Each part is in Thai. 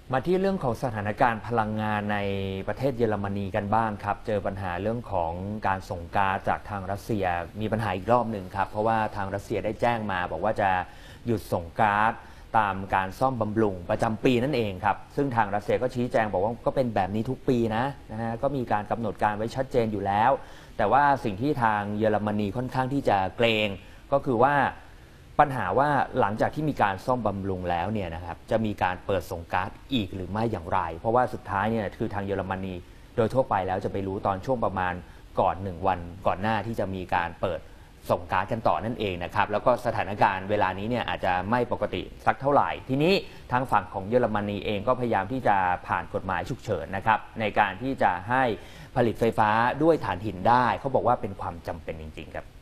มาที่เรื่องของสถานการณ์พลังงานในประเทศเยอรมนีกันบ้างครับเจอปัญหาเรื่องของการส่งก๊าซจากทางรัสเซียมีปัญหาอีกรอบหนึ่งครับเพราะว่าทางรัสเซียได้แจ้งมาบอกว่าจะหยุดส่งก๊าซตามการซ่อมบำรุงประจำปีนั่นเองครับซึ่งทางรัสเซียก็ชี้แจงบอกว่าก็เป็นแบบนี้ทุกปีนะฮะก็มีการกำหนดการไว้ชัดเจนอยู่แล้วแต่ว่าสิ่งที่ทางเยอรมนีค่อนข้างที่จะเกรงก็คือว่าปัญหาว่าหลังจากที่มีการซ่อมบำรุงแล้วเนี่ยนะครับจะมีการเปิดส่งก๊าซอีกหรือไม่อย่างไรเพราะว่าสุดท้ายเนี่ยคือทางเยอรมนีโดยทั่วไปแล้วจะไปรู้ตอนช่วงประมาณก่อน1 วันก่อนหน้าที่จะมีการเปิดส่งก๊าซกันต่อนั่นเองนะครับแล้วก็สถานการณ์เวลานี้เนี่ยอาจจะไม่ปกติสักเท่าไหร่ทีนี้ทางฝั่งของเยอรมนีเองก็พยายามที่จะผ่านกฎหมายฉุกเฉินนะครับในการที่จะให้ผลิตไฟฟ้าด้วยถ่านหินได้เขาบอกว่าเป็นความจำเป็นจริงๆครับ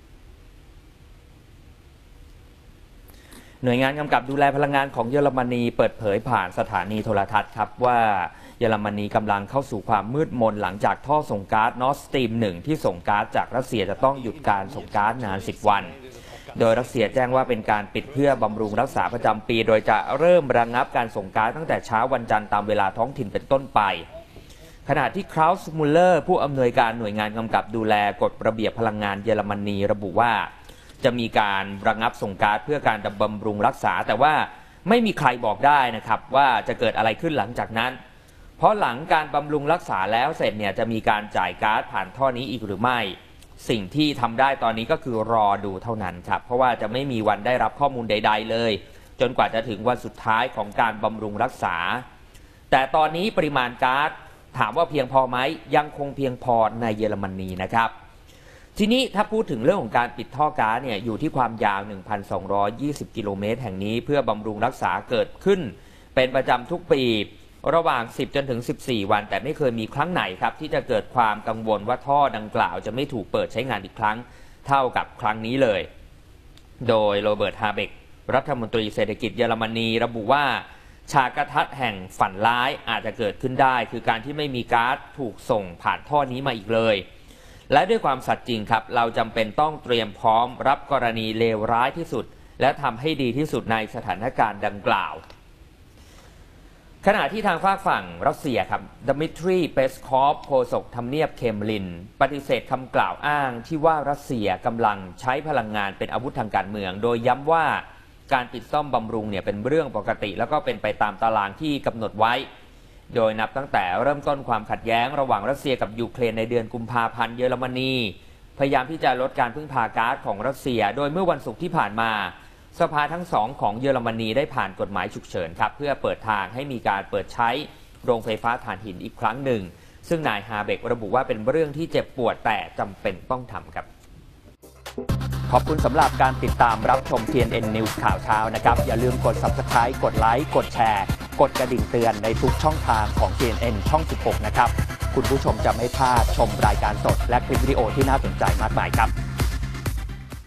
หน่วยงานกำกับดูแลพลังงานของเยอรมนีเปิดเผยผ่านสถานีโทรทัศน์ครับว่าเยอรมนีกำลังเข้าสู่ความมืดมนหลังจากท่อส่งก๊าซ Nord Stream 1 ที่ส่งก๊าซจากรัสเซียจะต้องหยุดการส่งก๊าซนาน 10 วันโดยรัสเซียแจ้งว่าเป็นการปิดเพื่อบำรุงรักษาประจำปีโดยจะเริ่มระงับการส่งก๊าซตั้งแต่เช้าวันจันทร์ตามเวลาท้องถิ่นเป็นต้นไปขณะที่คลาวส์มุลเลอร์ผู้อำนวยการหน่วยงานกำกับดูแลกฎระเบียบพลังงานเยอรมนีระบุว่าจะมีการระงับส่งก๊าซเพื่อการบำรุงรักษาแต่ว่าไม่มีใครบอกได้นะครับว่าจะเกิดอะไรขึ้นหลังจากนั้นเพราะหลังการบำรุงรักษาแล้วเสร็จเนี่ยจะมีการจ่ายก๊าซผ่านท่อนี้อีกหรือไม่สิ่งที่ทำได้ตอนนี้ก็คือรอดูเท่านั้นครับเพราะว่าจะไม่มีวันได้รับข้อมูลใดๆเลยจนกว่าจะถึงวันสุดท้ายของการบำรุงรักษาแต่ตอนนี้ปริมาณก๊าซถามว่าเพียงพอไหมยังคงเพียงพอในเยอรมนีนะครับทีนี้ถ้าพูดถึงเรื่องของการปิดท่อก๊าซเนี่ยอยู่ที่ความยาว 1,220 กิโลเมตรแห่งนี้เพื่อบำรุงรักษาเกิดขึ้นเป็นประจำทุกปีระหว่าง10จนถึง14วันแต่ไม่เคยมีครั้งไหนครับที่จะเกิดความกังวลว่าท่อดังกล่าวจะไม่ถูกเปิดใช้งานอีกครั้งเท่ากับครั้งนี้เลยโดยโรเบิร์ต ฮาเบกรัฐมนตรีเศรษฐกิจเยอรมนีระบุว่าฉากทัศน์แห่งฝันร้ายอาจจะเกิดขึ้นได้คือการที่ไม่มีก๊าซถูกส่งผ่านท่อนี้มาอีกเลยและด้วยความสัตย์จริงครับเราจำเป็นต้องเตรียมพร้อมรับกรณีเลวร้ายที่สุดและทำให้ดีที่สุดในสถานการณ์ดังกล่าวขณะที่ทางฝั่งรัสเซียครับดมิทรีเปสคอฟโฆษกทำเนียบเคมลินปฏิเสธคำกล่าวอ้างที่ว่ารัสเซียกำลังใช้พลังงานเป็นอาวุธทางการเมืองโดยย้ำว่าการปิดซ่อมบำรุงเนี่ยเป็นเรื่องปกติแล้วก็เป็นไปตามตารางที่กำหนดไว้โดยนับตั้งแต่เริ่มต้นความขัดแย้งระหว่างรัสเซียกับยูเครนในเดือนกุมภาพันธ์เยอรมนีพยายามที่จะลดการพึ่งพาก๊าซของรัสเซียโดยเมื่อวันศุกร์ที่ผ่านมาสภาทั้งสองของเยอรมนีได้ผ่านกฎหมายฉุกเฉินครับเพื่อเปิดทางให้มีการเปิดใช้โรงไฟฟ้าถ่านหินอีกครั้งหนึ่งซึ่งนายฮาเบกระบุว่าเป็นเรื่องที่เจ็บปวดแต่จำเป็นต้องทำครับขอบคุณสำหรับการติดตามรับชม TNN News ข่าวเช้านะครับอย่าลืมกด Subscribe กดไลค์กดแชร์กดกระดิ่งเตือนในทุกช่องทางของ TNN ช่อง 16 นะครับคุณผู้ชมจะไม่พลาดชมรายการสดและคลิปวิดีโอที่น่าสนใจมากมายครับ